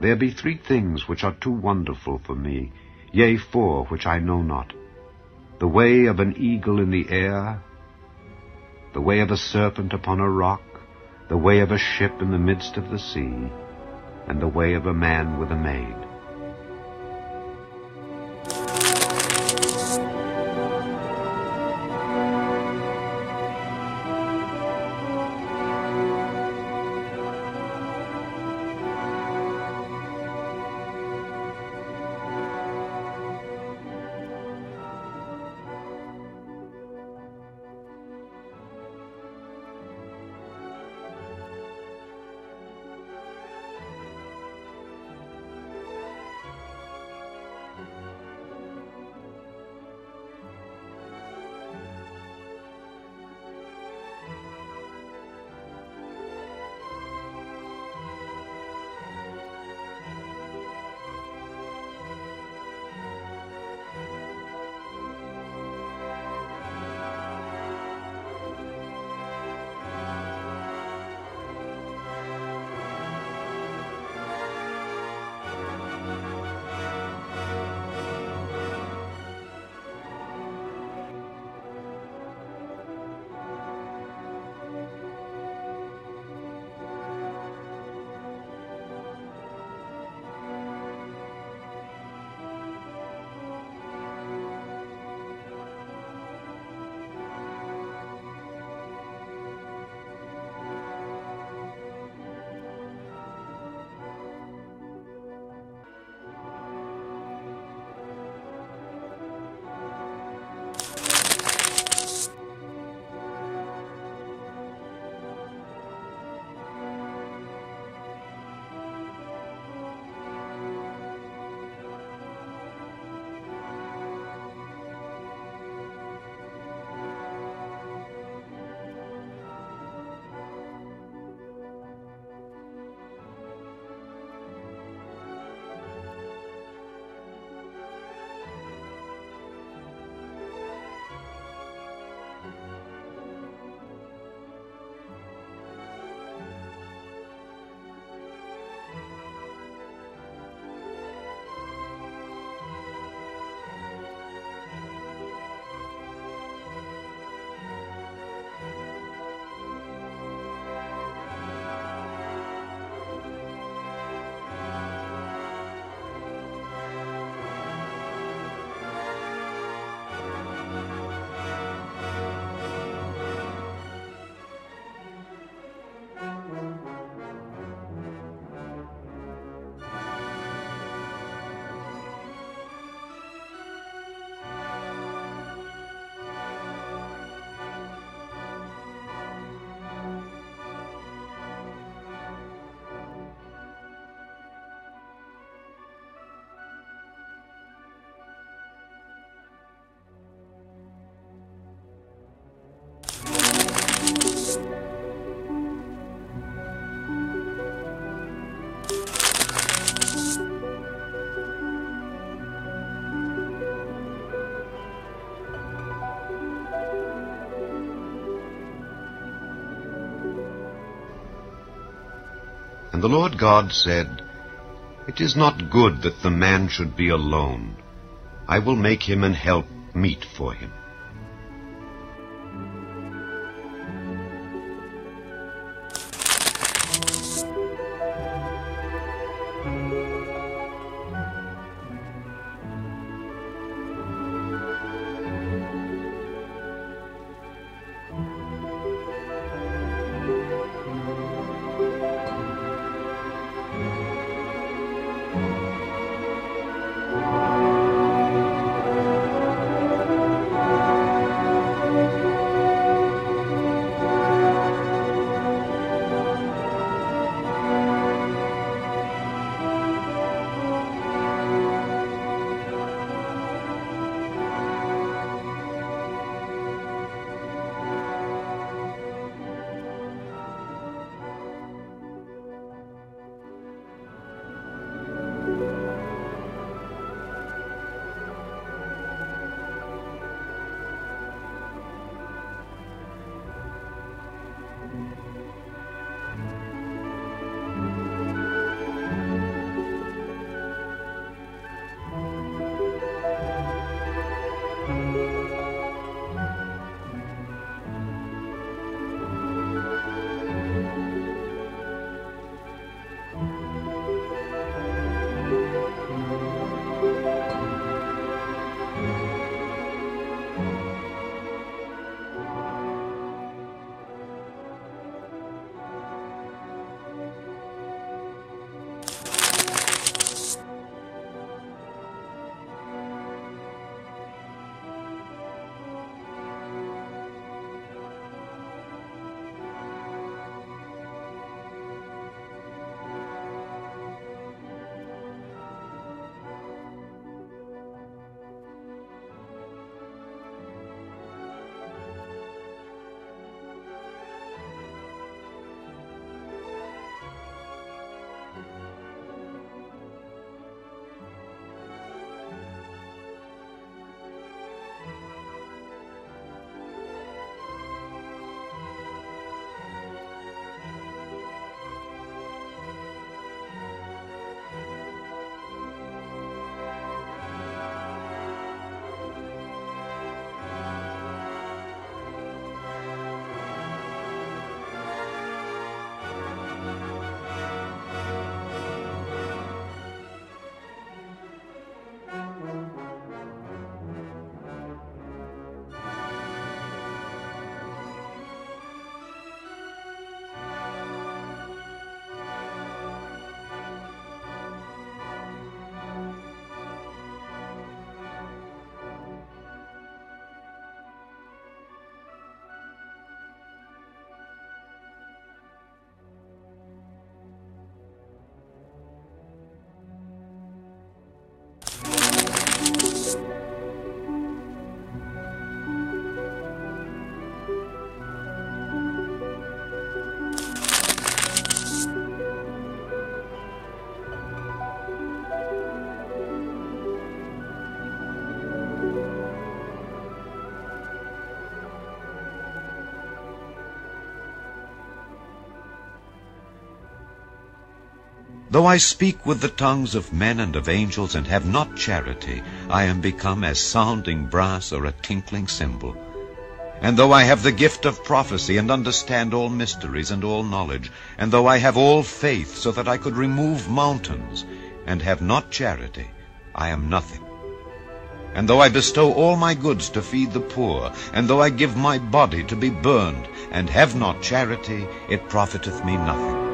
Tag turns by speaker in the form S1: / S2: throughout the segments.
S1: There be 3 things which are too wonderful for me, yea, 4 which I know not. The way of an eagle in the air, the way of a serpent upon a rock, the way of a ship in the midst of the sea, and the way of a man with a maid.
S2: And the Lord God said, It is not good that the man should be alone. I will make him an help meet for him.
S3: Though I speak with the tongues of men and of angels and have not charity, I am become as sounding brass or a tinkling cymbal. And though I have the gift of prophecy and understand all mysteries and all knowledge, and though I have all faith so that I could remove mountains, and have not charity, I am nothing. And though I bestow all my goods to feed the poor, and though I give my body to be burned, and have not charity, it profiteth me nothing.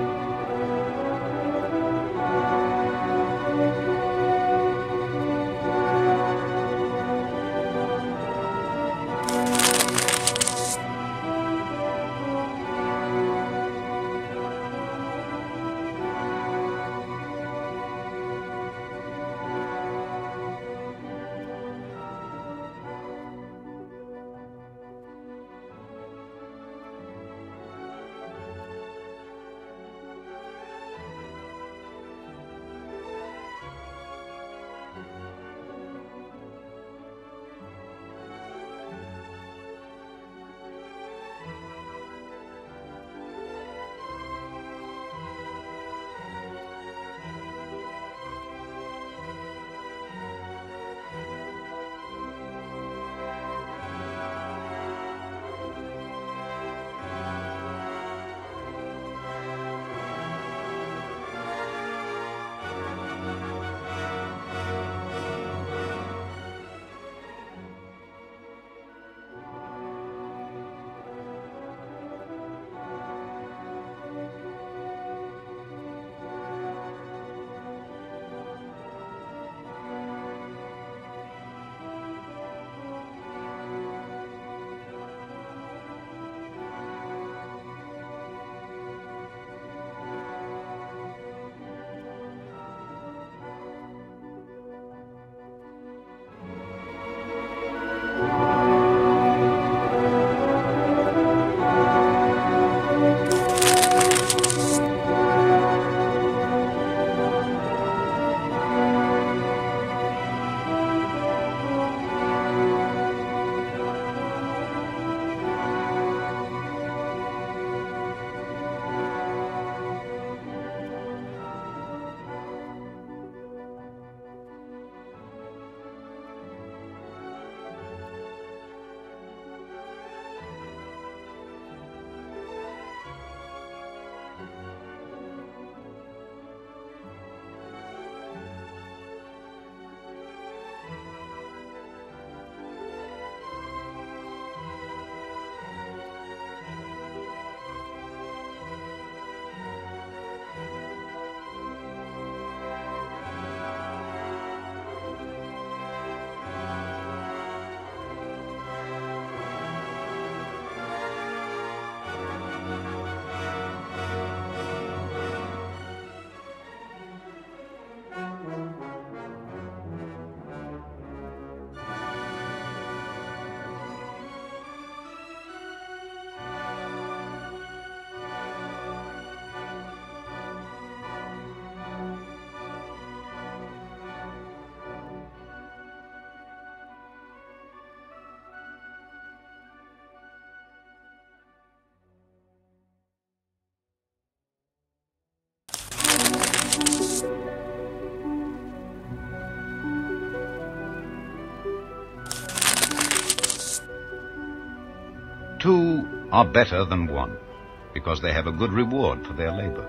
S1: Two are better than one, because they have a good reward for their labor.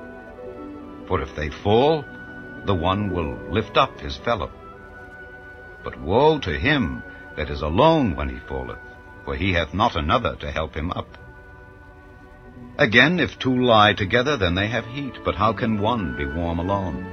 S1: For if they fall, the one will lift up his fellow. But woe to him that is alone when he falleth, for he hath not another to help him up. Again, if two lie together, then they have heat, but how can one be warm alone?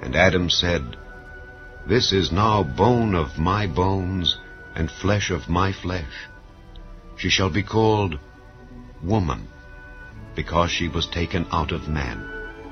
S2: And Adam said, This is now bone of my bones, and flesh of my flesh. She shall be called woman, because she was taken out of man.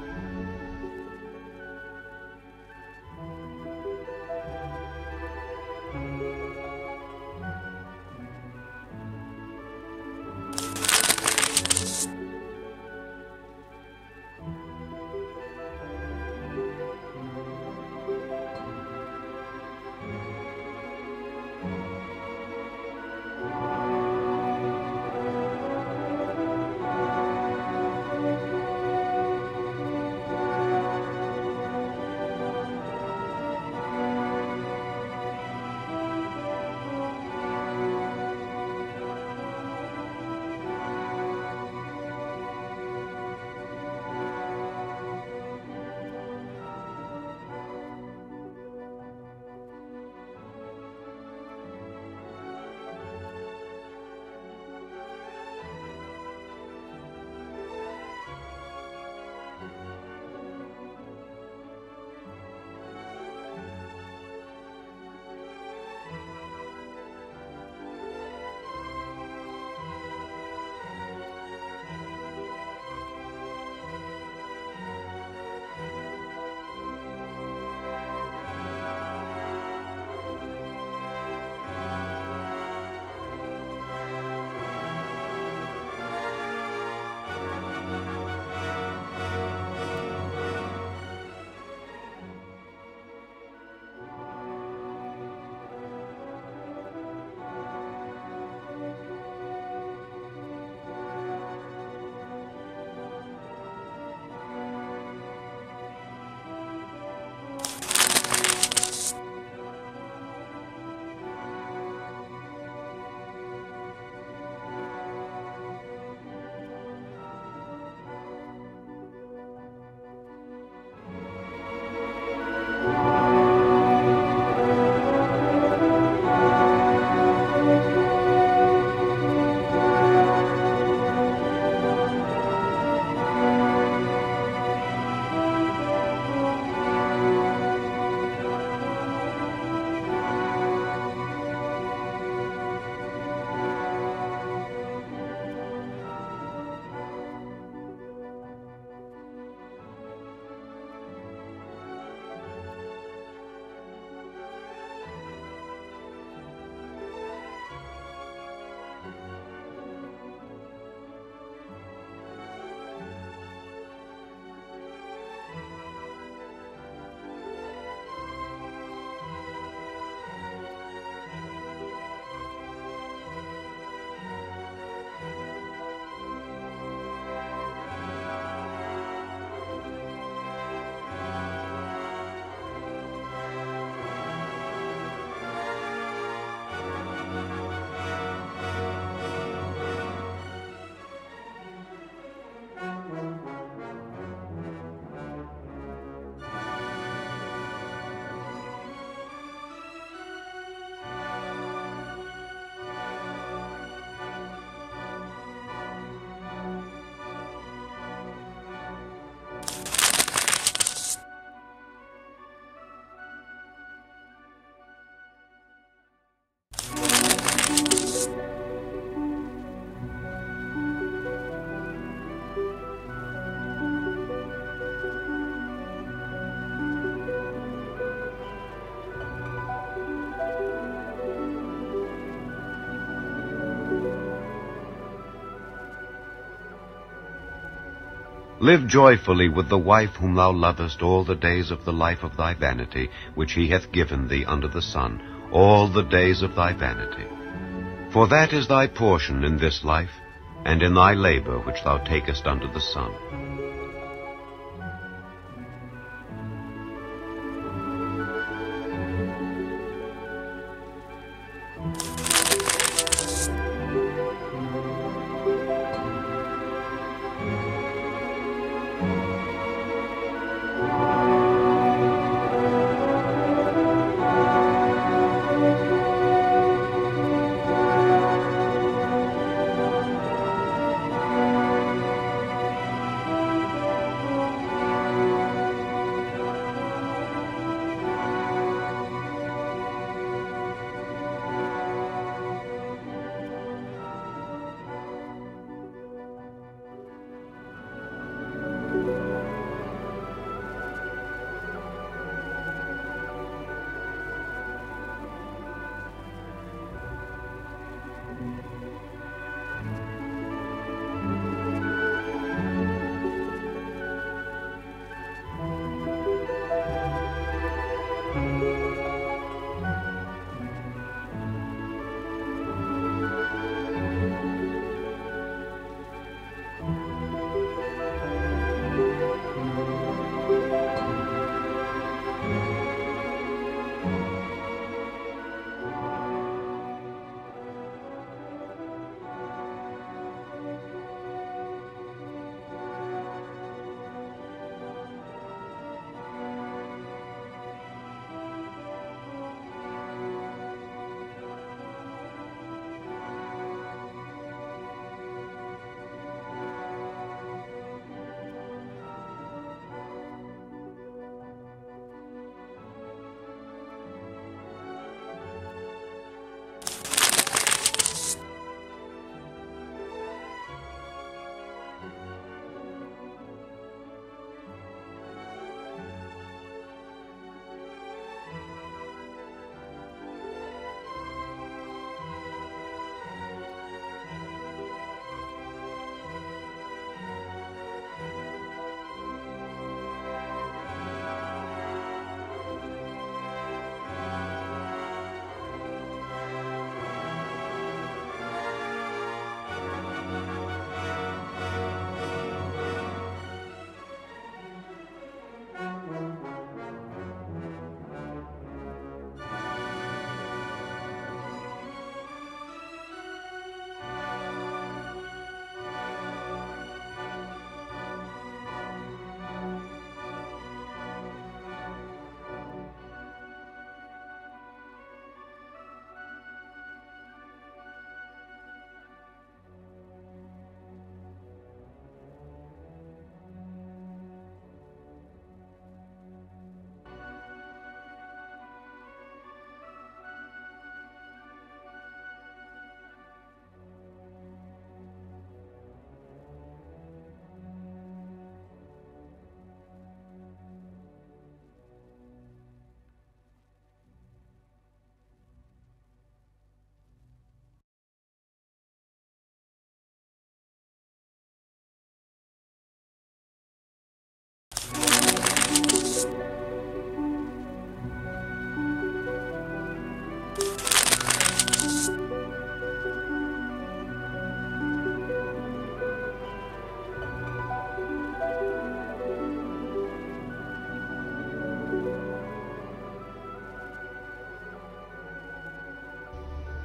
S1: Live joyfully with the wife whom thou lovest all the days of the life of thy vanity, which he hath given thee under the sun, all the days of thy vanity. For that is thy portion in this life, and in thy labor which thou takest under the sun.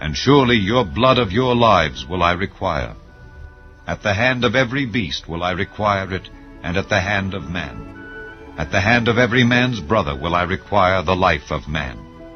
S3: and surely your blood of your lives will I require. At the hand of every beast will I require it, and at the hand of man. At the hand of every man's brother will I require the life of man.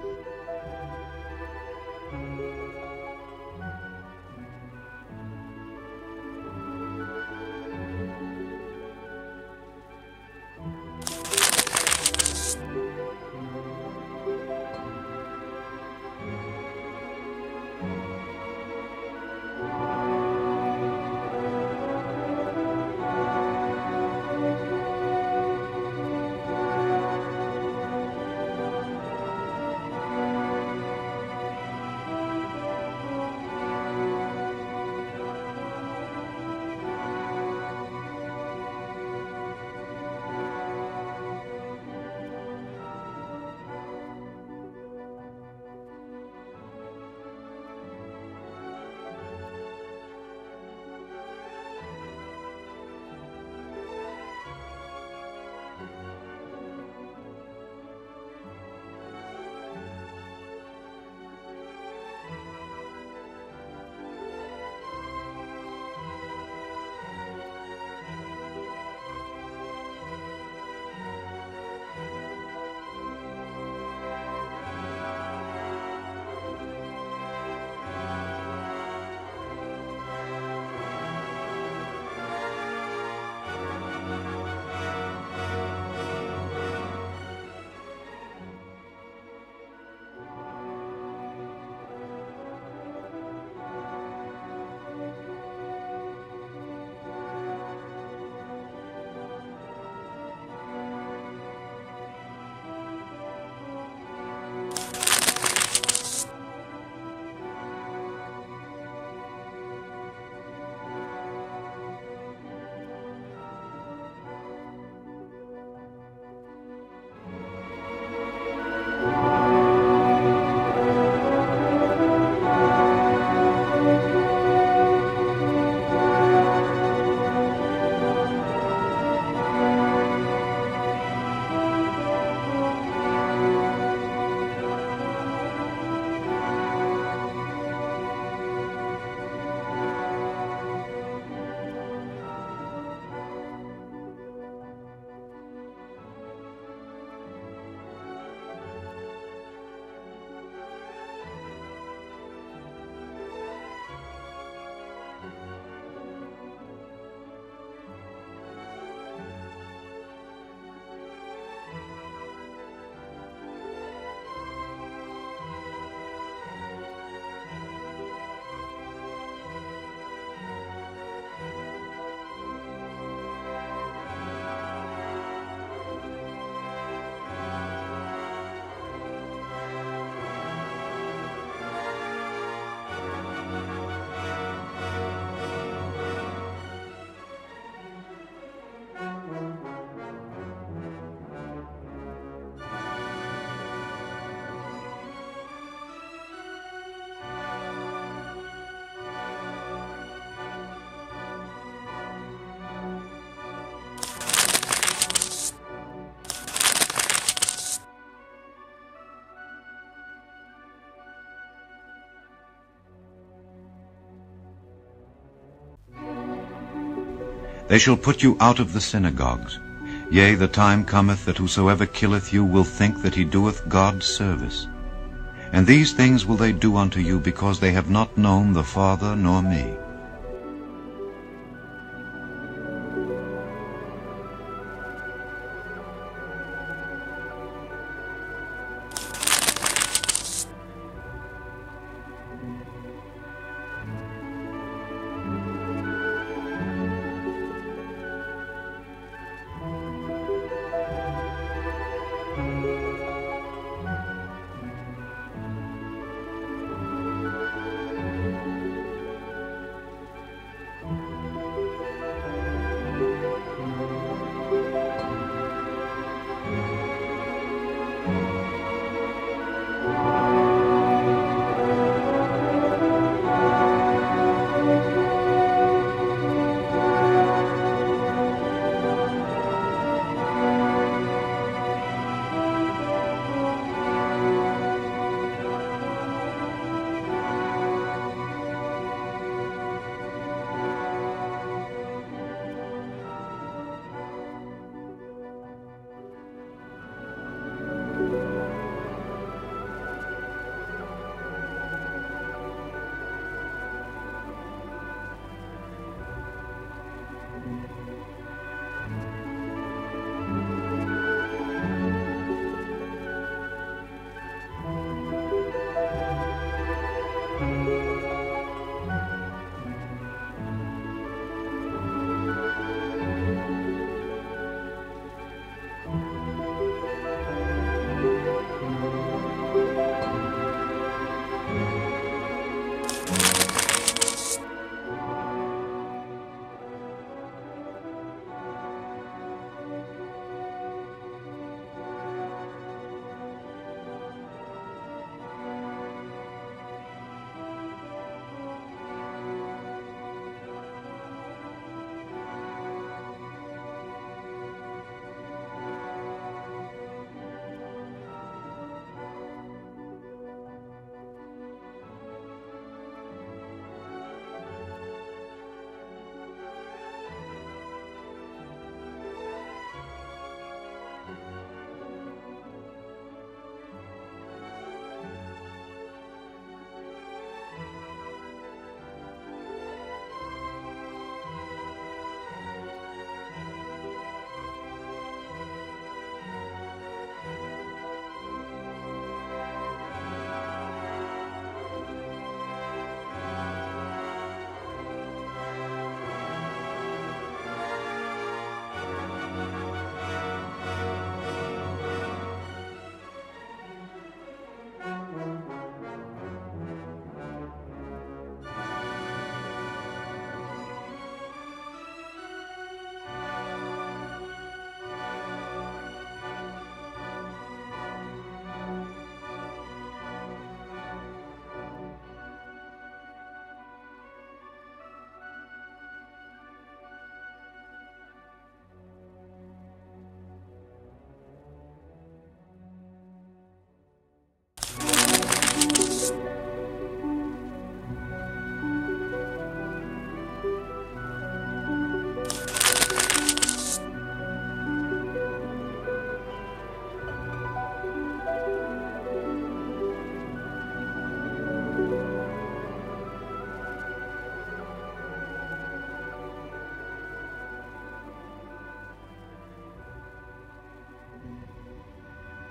S3: They shall put you out of the synagogues. Yea, the time cometh that whosoever killeth you will think that he doeth God service. And these things will they do unto you, because they have not known the Father nor me.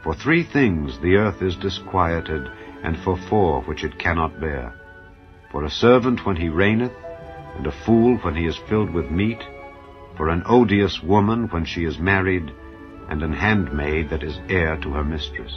S1: For 3 things the earth is disquieted, and for 4 which it cannot bear. For a servant when he reigneth, and a fool when he is filled with meat, for an odious woman when she is married, and an handmaid that is heir to her mistress.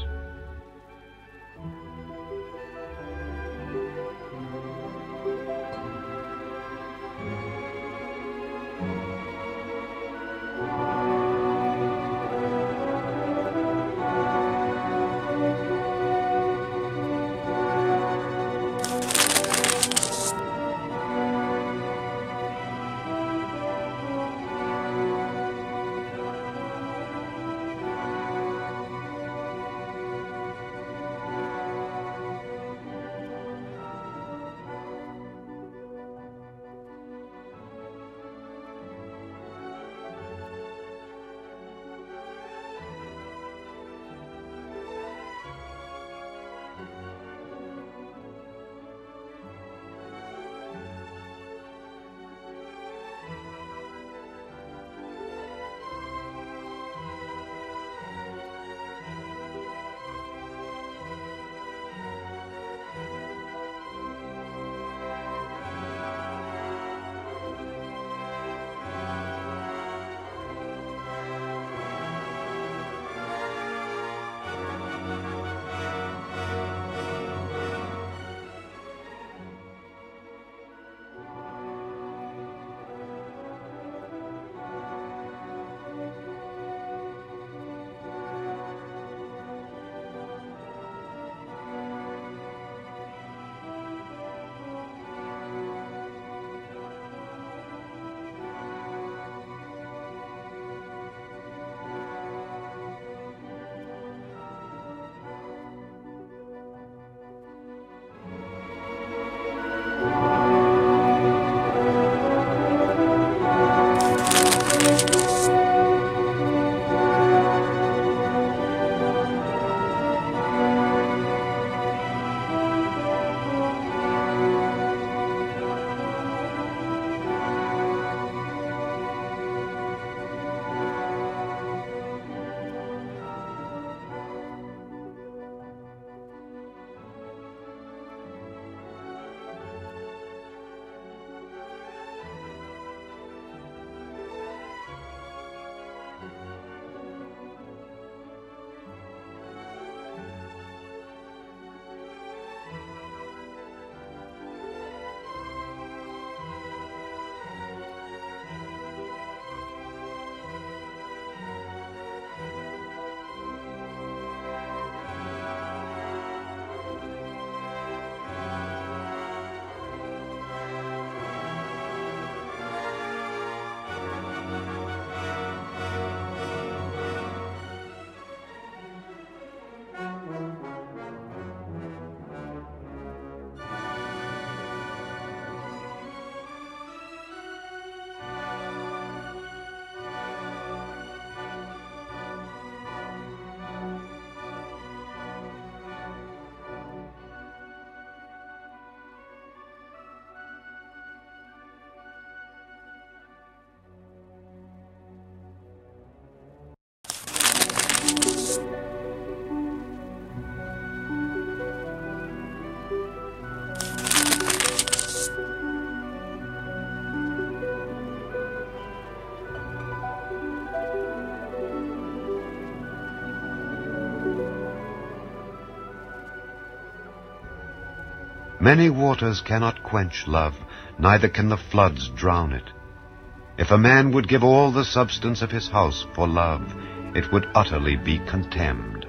S2: Many waters cannot quench love, neither can the floods drown it. If a man would give all the substance of his house for love, it would utterly be contemned.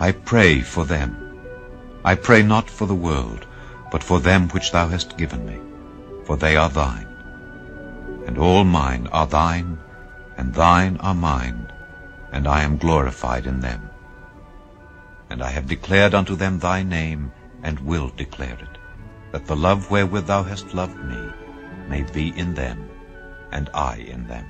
S3: I pray for them. I pray not for the world, but for them which thou hast given me, for they are thine. And all mine are thine, and thine are mine, and I am glorified in them. And I have declared unto them thy name, and will declare it, that the love wherewith thou hast loved me may be in them, and I in them.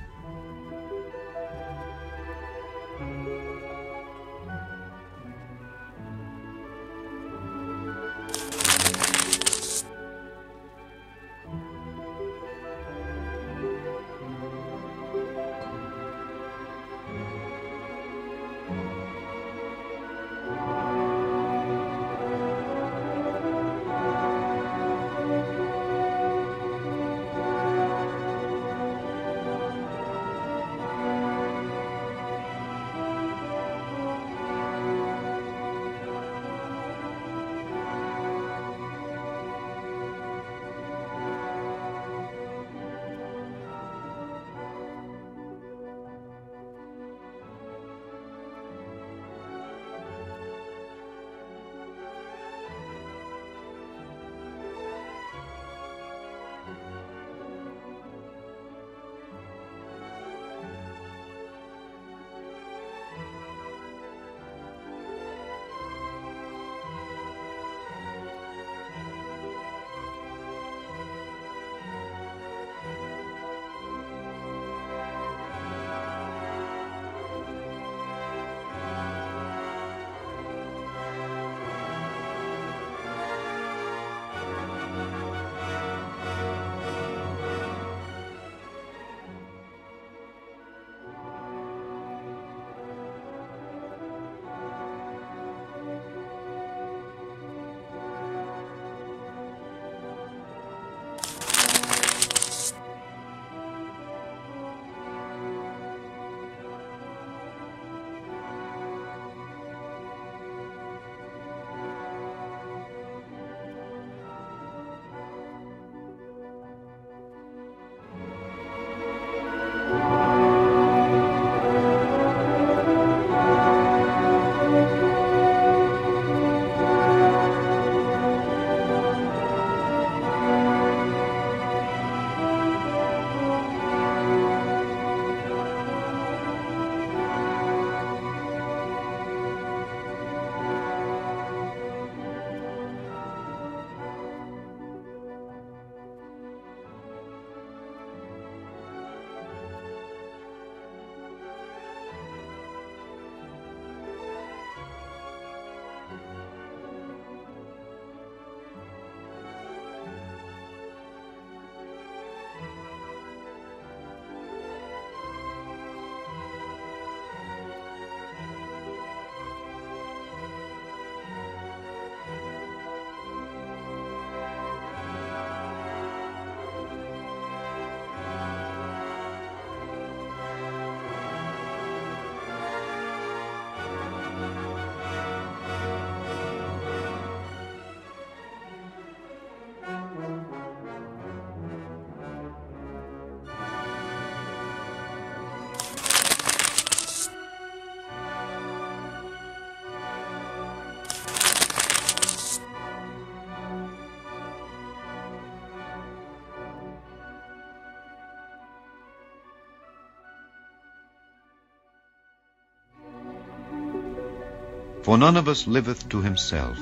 S3: For none of us liveth to himself,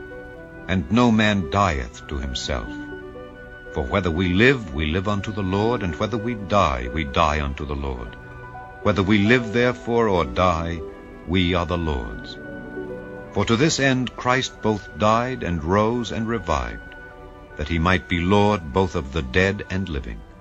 S3: and no man dieth to himself. For whether we live unto the Lord, and whether we die unto the Lord. Whether we live therefore or die, we are the Lord's. For to this end Christ both died and rose and revived, that he might be Lord both of the dead and living.